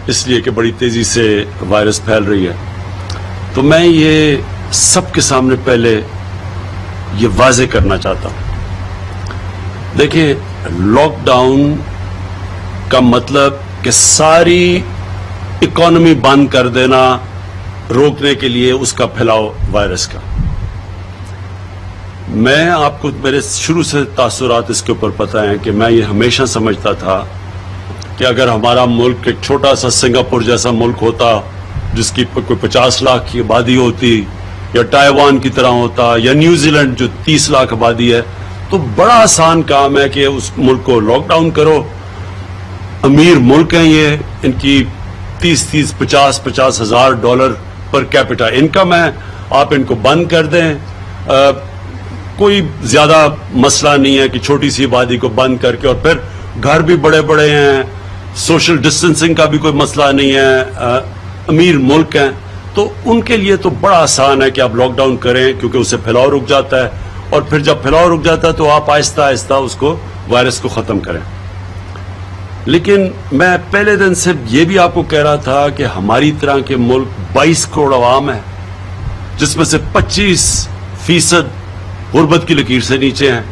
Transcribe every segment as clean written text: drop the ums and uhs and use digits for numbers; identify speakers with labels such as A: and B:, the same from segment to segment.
A: اس لیے کہ بڑی تیزی سے وائرس پھیل رہی ہے. تو میں یہ سب کے سامنے پہلے یہ واضح کرنا چاہتا ہوں. دیکھیں، لاک ڈاؤن کا مطلب کہ ساری اکانومی بند کر دینا روکنے کے لیے اس کا پھیلاؤ وائرس کا. میں آپ کو میرے شروع سے تاثرات اس کے اوپر پتہ ہیں کہ میں یہ ہمیشہ سمجھتا تھا کہ اگر ہمارا ملک ایک چھوٹا سا سنگاپور جیسا ملک ہوتا جس کی کوئی 50 لاکھ کی آبادی ہوتی، یا تائیوان کی طرح ہوتا، یا نیوزی لینڈ جو 30 لاکھ آبادی ہے، تو بڑا آسان کام ہے کہ اس ملک کو لاک ڈاؤن کرو. امیر ملک ہیں یہ، ان کی 50 ہزار ڈالر پر کیپٹا انکم ہے، آپ ان کو بند کر دیں. کوئی زیادہ مسئلہ نہیں ہے کہ چھوٹی سی آبادی کو بند کر کے، اور پھر گھر بھی بڑے بڑے ہیں، سوشل ڈسٹینسنگ کا بھی کوئی مسئلہ نہیں ہے، امیر ملک ہیں، تو ان کے لیے تو بڑا آسان ہے کہ آپ لاک ڈاؤن کریں، کیونکہ اس سے پھیلاؤ رک جاتا ہے، اور پھر جب پھیلاؤ رک جاتا ہے تو آپ آہستہ آہستہ اس کو وائرس کو ختم کریں. لیکن میں پہلے دن سے یہ بھی آپ کو کہہ رہا تھا کہ ہماری طرح کے ملک 22 کروڑ عوام ہیں، جس میں سے 25% غربت کی لکیر سے نیچے ہیں.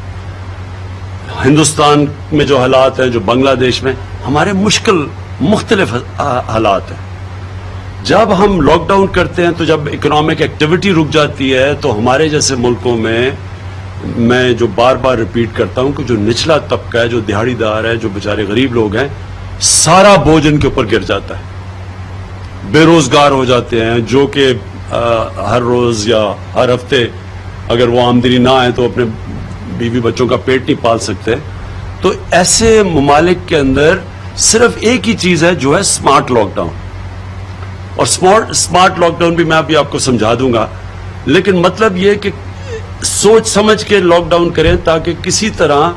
A: ہندوستان میں جو حالات ہیں، جو بنگلہ دیش میں، ہمارے مختلف حالات ہیں. جب ہم لاک ڈاؤن کرتے ہیں تو جب اکنامک ایکٹیویٹی رک جاتی ہے تو ہمارے جیسے ملکوں میں جو بار بار ریپیٹ کرتا ہوں کہ جو نچلا طبقہ ہے، جو دہاڑی دار ہے، جو بیچارے غریب لوگ ہیں، سارا بوجھ ان کے اوپر گر جاتا ہے. بے روزگار ہو جاتے ہیں، جو کہ ہر روز یا ہر ہفتے اگر وہ آمدنی نہ آئے تو اپنے بیوی بچوں کا پیٹ نہیں پال سکتے. تو ایسے ممالک کے اندر صرف ایک ہی چیز ہے جو ہے سمارٹ لاک ڈاؤن. اور سمارٹ لاک ڈاؤن بھی میں ابھی آپ کو سمجھا دوں گا، لیکن مطلب یہ کہ سوچ سمجھ کے لاک ڈاؤن کریں تاکہ کسی طرح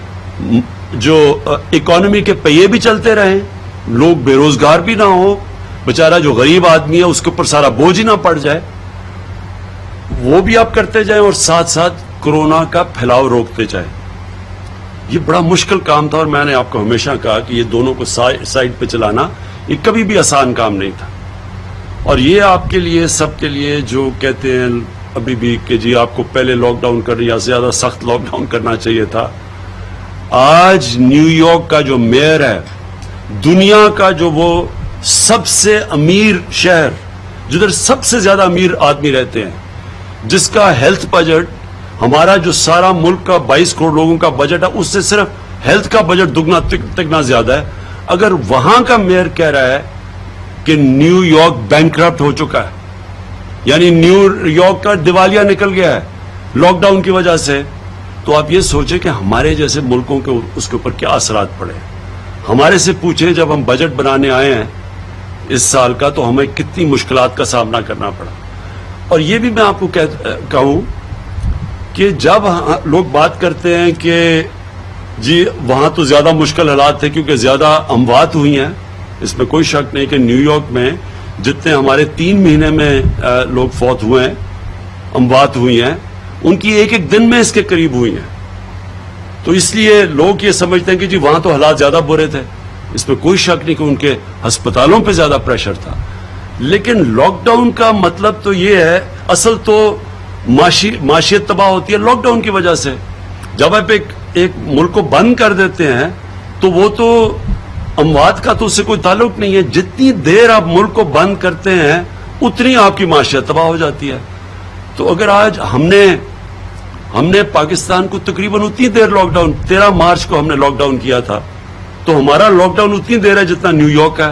A: جو اکانومی کے پہیے بھی چلتے رہیں، لوگ بے روزگار بھی نہ ہو، بیچارہ جو غریب آدمی ہے اس کے اوپر سارا بوجھ ہی نہ پڑ جائے. وہ بھی آپ کرتے جائیں اور ساتھ ساتھ کورونا کا پھیلاؤ روکتے جائیں. یہ بڑا مشکل کام تھا، اور میں نے آپ کو ہمیشہ کہا کہ یہ دونوں کو سائڈ پہ چلانا یہ کبھی بھی آسان کام نہیں تھا. اور یہ آپ کے لیے، سب کے لیے جو کہتے ہیں ابھی بھی کہ جی آپ کو پہلے لاک ڈاؤن کرنا یا زیادہ سخت لاک ڈاؤن کرنا چاہیے تھا، آج نیو یارک کا جو میئر ہے، دنیا کا جو وہ سب سے امیر شہر، جدھر سب سے زیادہ امیر آدمی رہتے ہیں، جس کا ہیلتھ بجٹ ہمارا جو سارا ملک کا 22 کروڑ لوگوں کا بجٹ ہے، اس سے صرف ہیلتھ کا بجٹ دگنا تگنا زیادہ ہے. اگر وہاں کا میئر کہہ رہا ہے کہ نیو یارک بینکرپٹ ہو چکا ہے، یعنی نیو یارک کا دیوالیہ نکل گیا ہے لاک ڈاؤن کی وجہ سے، تو آپ یہ سوچیں کہ ہمارے جیسے ملکوں کے اس کے اوپر کیا اثرات پڑے. ہمارے سے پوچھیں جب ہم بجٹ بنانے آئے ہیں اس سال کا تو ہمیں کتنی مشکلات کا سامنا کرنا پڑا. اور یہ بھی میں آپ کو کہوں کہ جب لوگ بات کرتے ہیں کہ جی وہاں تو زیادہ مشکل حالات تھے کیونکہ زیادہ اموات ہوئی ہیں، اس میں کوئی شک نہیں کہ نیو یارک میں جتنے ہمارے 3 مہینے میں لوگ فوت ہوئے ہیں، اموات ہوئی ہیں، ان کی ایک دن میں اس کے قریب ہوئی ہیں. تو اس لیے لوگ یہ سمجھتے ہیں کہ جی وہاں تو حالات زیادہ برے تھے. اس میں کوئی شک نہیں کہ ان کے ہسپتالوں پہ زیادہ پریشر تھا. لیکن لاک ڈاؤن کا مطلب تو یہ ہے، اصل تو معاشیت تباہ ہوتی ہے لاک ڈاؤن کی وجہ سے. جب آپ ایک ملک کو بند کر دیتے ہیں تو وہ تو اموات کا تو اس سے کوئی تعلق نہیں ہے. جتنی دیر آپ ملک کو بند کرتے ہیں اتنی آپ کی معاشیت تباہ ہو جاتی ہے. تو اگر آج ہم نے پاکستان کو تقریباً اتنی دیر لاک ڈاؤن، 13 مارچ کو ہم نے لاک ڈاؤن کیا تھا، تو ہمارا لاک ڈاؤن اتنی دیر ہے جتنا نیو یارک کا ہے.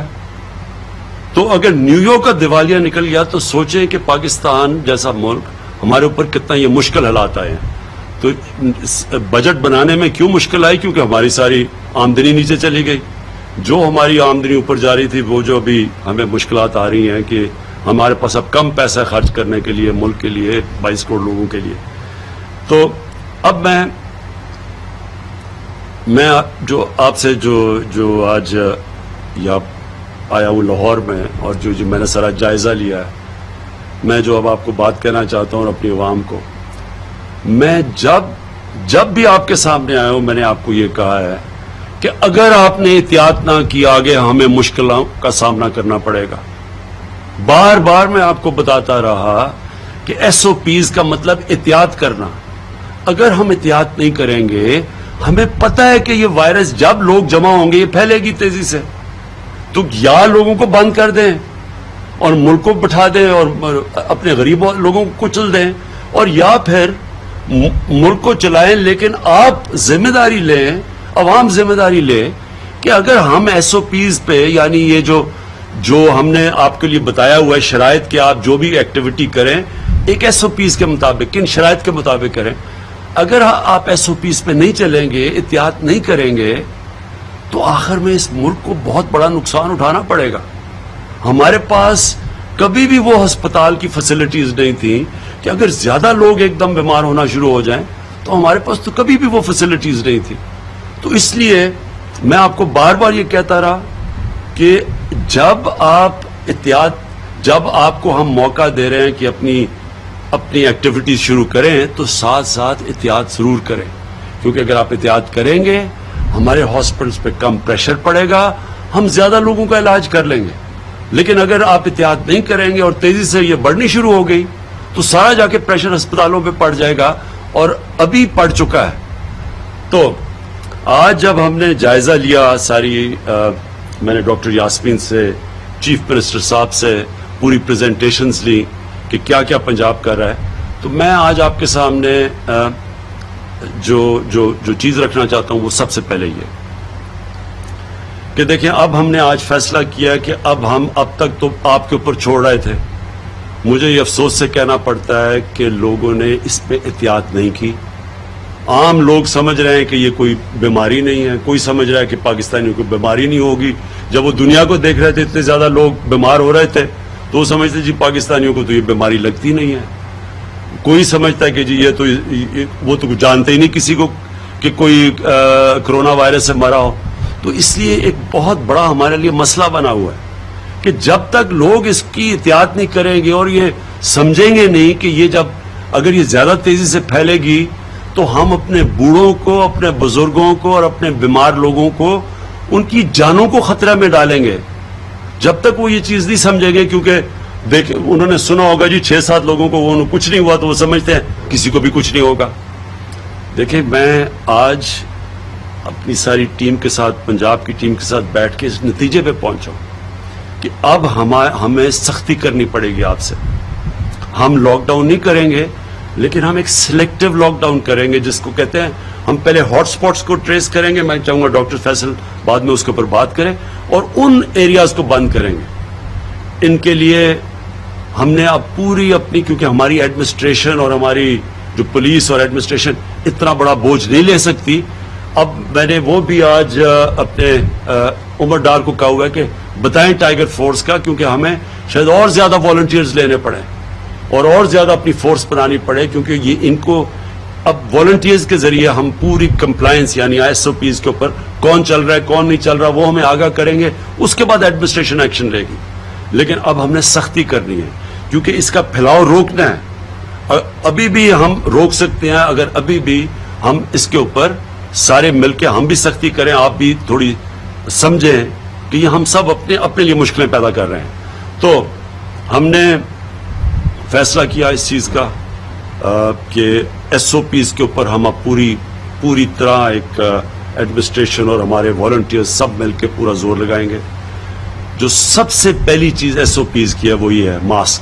A: تو اگر نیو یارک کا دیوالیہ نکل گیا تو سوچیں کہ پاکستان جیسا ملک ہمارے اوپر کتنا یہ مشکل حالات آئے ہیں. تو بجٹ بنانے میں کیوں مشکل آئی؟ کیونکہ ہماری ساری آمدنی نیچے چلی گئی. جو ہماری آمدنی اوپر جا رہی تھی وہ جو ابھی ہمیں مشکلات آ رہی ہیں کہ ہمارے پاس اب کم پیسہ خرچ کرنے کے لیے ملک کے لیے 22 کروڑ لوگوں کے لیے. تو اب میں جو آپ سے جو آج یا آیا ہوں لاہور میں اور جو میں نے سارا جائزہ لیا ہے، میں جو اب آپ کو بات کہنا چاہتا ہوں اور اپنی عوام کو، میں جب بھی آپ کے سامنے آیا ہوں میں نے آپ کو یہ کہا ہے کہ اگر آپ نے احتیاط نہ کی آگے ہمیں مشکلوں کا سامنا کرنا پڑے گا. بار بار میں آپ کو بتاتا رہا کہ ایس او پیز کا مطلب احتیاط کرنا. اگر ہم احتیاط نہیں کریں گے, ہمیں پتا ہے کہ یہ وائرس جب لوگ جمع ہوں گے یہ پھیلے گی تیزی سے, تو یا لوگوں کو بند کر دیں اور ملک کو بٹھا دیں اور اپنے غریب لوگوں کو کچل دیں, اور یا پھر ملک کو چلائیں, لیکن آپ ذمہ داری لیں, عوام ذمہ داری لے کہ اگر ہم ایس او پیز پہ, یعنی یہ جو ہم نے آپ کے لیے بتایا ہوا ہے شرائط کہ آپ جو بھی ایکٹیویٹی کریں ایک ایس او پیز کے مطابق, کن شرائط کے مطابق کریں, اگر آپ ایس او پیز پہ نہیں چلیں گے, احتیاط نہیں کریں گے, تو آخر میں اس ملک کو بہت بڑا نقصان اٹھانا پڑے گا. ہمارے پاس کبھی بھی وہ ہسپتال کی فیسلٹیز نہیں تھی کہ اگر زیادہ لوگ ایک دم بیمار ہونا شروع ہو جائیں, تو ہمارے پاس تو کبھی بھی وہ فیسلٹیز نہیں تھی. تو اس لیے میں آپ کو بار بار یہ کہتا رہا کہ جب آپ کو ہم موقع دے رہے ہیں کہ اپنی ایکٹیویٹیز شروع کریں, تو ساتھ ساتھ احتیاط ضرور کریں, کیونکہ اگر آپ احتیاط کریں گے ہمارے ہاسپٹلس پہ کم پریشر پڑے گا, ہم زیادہ لوگوں کا علاج کر لیں گے. لیکن اگر آپ احتیاط نہیں کریں گے اور تیزی سے یہ بڑھنی شروع ہو گئی, تو سارا جا کے پریشر ہسپتالوں پہ پڑ جائے گا, اور ابھی پڑ چکا ہے. تو آج جب ہم نے جائزہ لیا ساری, میں نے ڈاکٹر یاسمین سے, چیف منسٹر صاحب سے پوری پریزنٹیشنز لی کہ کیا کیا پنجاب کر رہا ہے, تو میں آج آپ کے سامنے جو چیز رکھنا چاہتا ہوں وہ سب سے پہلے یہ کہ دیکھیں, اب ہم نے آج فیصلہ کیا کہ اب تک تو آپ کے اوپر چھوڑ رہے تھے. مجھے یہ افسوس سے کہنا پڑتا ہے کہ لوگوں نے اس پہ احتیاط نہیں کی. عام لوگ سمجھ رہے ہیں کہ یہ کوئی بیماری نہیں ہے, کوئی سمجھ رہا ہے کہ پاکستانیوں کو بیماری نہیں ہوگی. جب وہ دنیا کو دیکھ رہے تھے اتنے زیادہ لوگ بیمار ہو رہے تھے, تو وہ سمجھتے جی پاکستانیوں کو تو یہ بیماری لگتی نہیں ہے. کوئی سمجھتا ہے کہ جی وہ تو جانتے ہی نہیں کسی کو کہ کوئی کرونا وائرس سے مرا ہو. تو اس لیے ایک بہت بڑا ہمارے لیے مسئلہ بنا ہوا ہے کہ جب تک لوگ اس کی احتیاط نہیں کریں گے اور یہ سمجھیں گے نہیں کہ یہ اگر یہ زیادہ تیزی سے پھیلے گی تو ہم اپنے بوڑھوں کو, اپنے بزرگوں کو اور اپنے بیمار لوگوں کو, ان کی جانوں کو خطرہ میں ڈالیں گے. جب تک وہ یہ چیز نہیں سمجھیں گے, کیونکہ دیکھ انہوں نے سنا ہوگا جی 6-7 لوگوں کو وہ کچھ نہیں ہوا, تو وہ سمجھتے ہیں کسی کو بھی کچھ نہیں ہوگا. دیکھیں, میں آج اپنی ساری ٹیم کے ساتھ, پنجاب کی ٹیم کے ساتھ بیٹھ کے اس نتیجے پہ پہنچا کہ اب ہمیں سختی کرنی پڑے گی آپ سے. ہم لاک ڈاؤن نہیں کریں گے, لیکن ہم ایک سلیکٹیو لاک ڈاؤن کریں گے, جس کو کہتے ہیں ہم پہلے ہاٹ سپاٹس کو ٹریس کریں گے. میں چاہوں گا ڈاکٹر فیصل بعد میں اس کے اوپر بات کریں, اور ان ایریاز کو بند کریں گے. ان کے لیے ہم نے اب پوری اپنی, کیونکہ ہماری ایڈمنسٹریشن اور ہماری جو پولیس اور ایڈمنسٹریشن اتنا بڑا بوجھ نہیں لے سکتی. اب میں نے وہ بھی آج اپنے عمر ڈار کو کہا ہوا ہے کہ بتائیں ٹائیگر فورس کا, کیونکہ ہمیں شاید اور زیادہ والنٹیئرز لینے پڑے اور زیادہ اپنی فورس بنانی پڑے, کیونکہ یہ ان کو اب والنٹیئرز کے ذریعے ہم پوری کمپلائنس, یعنی ایس او پیز کے اوپر کون چل رہا ہے کون نہیں چل رہا, وہ ہمیں آگاہ کریں گے. اس کے بعد ایڈمنسٹریشن ایکشن لے گی. لیکن اب ہم نے سختی کرنی ہے, کیونکہ اس کا پھیلاؤ روکنا ہے. ابھی بھی ہم روک سکتے ہیں اگر ابھی بھی ہم اس کے اوپر سارے مل کے ہم بھی سختی کریں, آپ بھی تھوڑی سمجھیں کہ یہ ہم سب اپنے لیے مشکلیں پیدا کر رہے ہیں. تو ہم نے فیصلہ کیا اس چیز کا کہ ایس او پیز کے اوپر ہم اب پوری طرح ایک ایڈمنسٹریشن اور ہمارے والنٹیئرز سب مل کے پورا زور لگائیں گے. جو سب سے پہلی چیز ایس او پیز کی ہے وہ یہ ہے ماسک.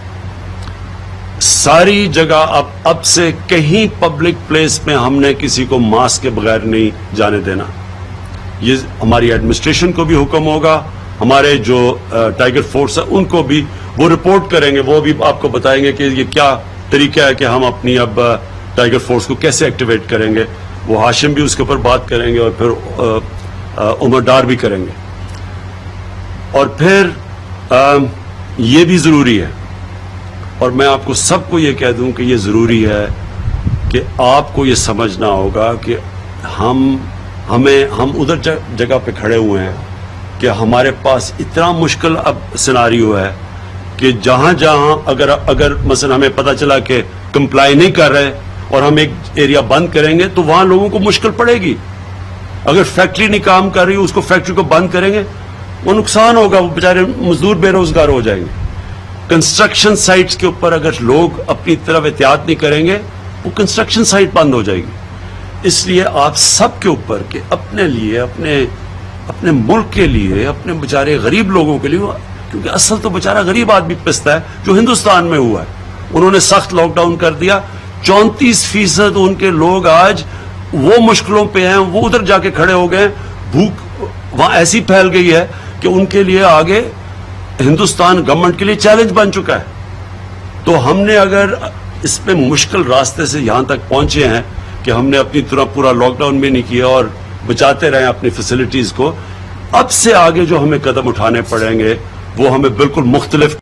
A: ساری جگہ اب سے کہیں پبلک پلیس میں ہم نے کسی کو ماسک کے بغیر نہیں جانے دینا. یہ ہماری ایڈمنسٹریشن کو بھی حکم ہوگا, ہمارے جو ٹائیگر فورس ہے ان کو بھی, وہ رپورٹ کریں گے, وہ بھی آپ کو بتائیں گے کہ یہ کیا طریقہ ہے کہ ہم اپنی اب ٹائیگر فورس کو کیسے ایکٹیویٹ کریں گے. وہ ہاشم بھی اس کے اوپر بات کریں گے اور پھر عمر ڈار بھی کریں گے. اور پھر یہ بھی ضروری ہے, اور میں آپ کو سب کو یہ کہہ دوں کہ یہ ضروری ہے کہ آپ کو یہ سمجھنا ہوگا کہ ہم ادھر جگہ پہ کھڑے ہوئے ہیں کہ ہمارے پاس اتنا مشکل اب سیناریو ہے کہ جہاں اگر مثلا ہمیں پتہ چلا کہ کمپلائی نہیں کر رہے اور ہم ایک ایریا بند کریں گے تو وہاں لوگوں کو مشکل پڑے گی. اگر فیکٹری نہیں کام کر رہی اس کو فیکٹری کو بند کریں گے، وہ نقصان ہوگا، وہ بیچارے مزدور بے روزگار ہو جائیں گے. کنسٹرکشن سائٹس کے اوپر اگر لوگ اپنی طرف احتیاط نہیں کریں گے وہ کنسٹرکشن سائٹ بند ہو جائے گی. اس لیے آپ سب کے اوپر کہ اپنے لیے، اپنے ملک کے لیے، اپنے بیچارے غریب لوگوں کے لیے، کیونکہ اصل تو بیچارہ غریب آدمی پستا ہے جو ہندوستان میں ہوا ہے. انہوں نے سخت لاک ڈاؤن کر دیا، 34% ان کے لوگ آج وہ مشکلوں پہ ہیں، وہ ادھر جا کے کھڑے ہو گئے. بھوک وہاں ایسی پھیل گئی ہے کہ ان کے لیے آگے ہندوستان گورنمنٹ کے لیے چیلنج بن چکا ہے. تو ہم نے اگر اس پہ مشکل راستے سے یہاں تک پہنچے ہیں کہ ہم نے اپنی طرح پورا لاک ڈاؤن بھی نہیں کیا اور بچاتے رہے اپنی فیسلٹیز کو، اب سے آگے جو ہمیں قدم اٹھانے پڑیں گے وہ ہمیں بالکل مختلف